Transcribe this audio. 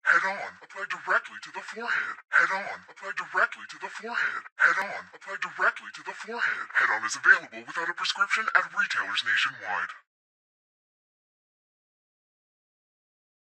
Head on, apply directly to the forehead. Head on, apply directly to the forehead. Head on, apply directly to the forehead. Head on is available without a prescription at retailers nationwide.